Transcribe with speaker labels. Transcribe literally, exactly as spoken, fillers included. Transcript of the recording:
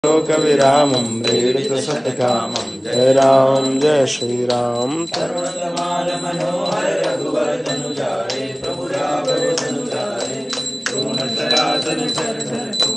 Speaker 1: लोक विरामं प्रेरित सत्यकामं जय राम जय श्री राम।
Speaker 2: तरुण तमाल मनोहर रघुवर तनु जाए प्रभु राघव तनु जाए। सोन सरासन